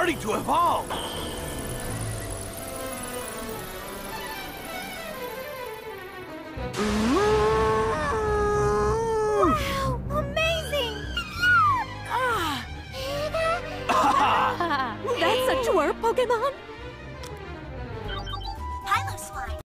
starting to evolve! Wow! Amazing! That's a twerp, Pokemon?